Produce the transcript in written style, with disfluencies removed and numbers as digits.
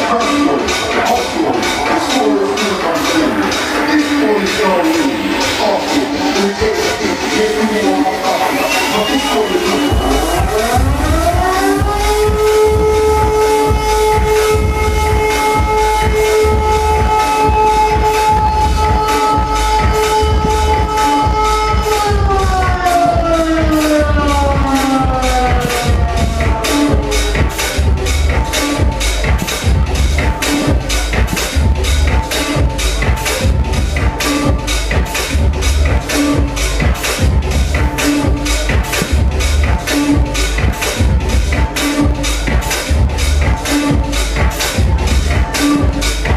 hustle, hustle, the soul is still unfolding. This boy is young, awful, we take it,